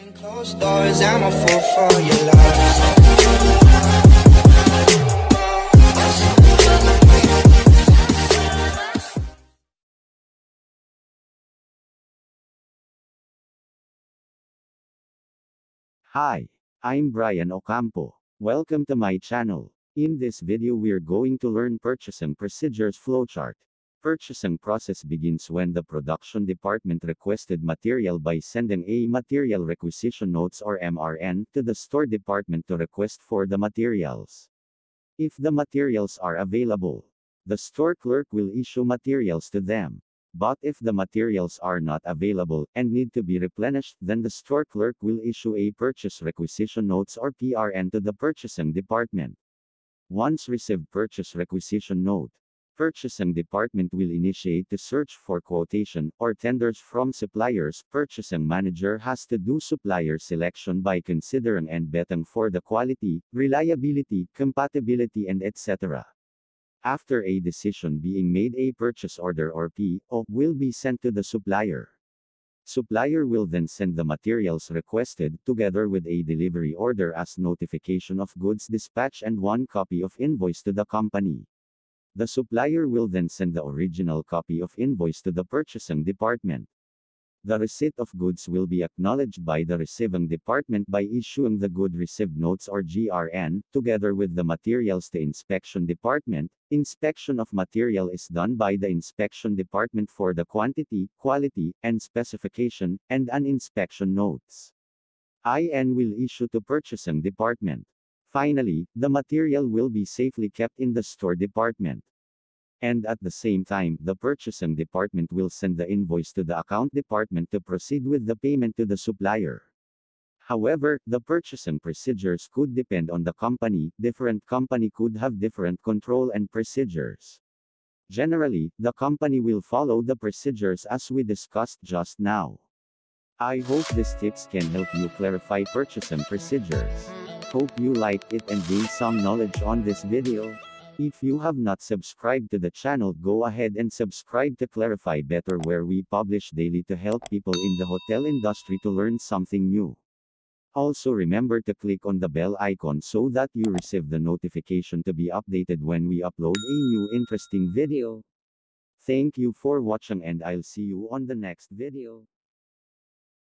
Closed doors, I'm a fool for your love. Hi, I'm Brian Ocampo. Welcome to my channel. In this video we're going to learn purchasing procedures flowchart. Purchasing process begins when the production department requested material by sending a material requisition notes or MRN to the store department to request for the materials. If the materials are available, the store clerk will issue materials to them. But if the materials are not available and need to be replenished, then the store clerk will issue a purchase requisition notes or PRN to the purchasing department. Once received purchase requisition note, purchasing department will initiate the search for quotation or tenders from suppliers. Purchasing manager has to do supplier selection by considering and vetting for the quality, reliability, compatibility and etc. After a decision being made, a purchase order or PO will be sent to the supplier. Supplier will then send the materials requested, together with a delivery order as notification of goods dispatch and one copy of invoice to the company. The supplier will then send the original copy of invoice to the purchasing department. The receipt of goods will be acknowledged by the receiving department by issuing the good received notes or GRN, together with the materials to inspection department. Inspection of material is done by the inspection department for the quantity, quality, and specification, and an inspection notes. IN will issue to purchasing department. Finally, the material will be safely kept in the store department. And at the same time, the purchasing department will send the invoice to the account department to proceed with the payment to the supplier. However, the purchasing procedures could depend on the company. Different company could have different control and procedures. Generally, the company will follow the procedures as we discussed just now. I hope these tips can help you clarify purchasing procedures. Hope you liked it and gained some knowledge on this video. If you have not subscribed to the channel, go ahead and subscribe to Clarify Better, where we publish daily to help people in the hotel industry to learn something new. Also remember to click on the bell icon so that you receive the notification to be updated when we upload a new interesting video. Thank you for watching and I'll see you on the next video.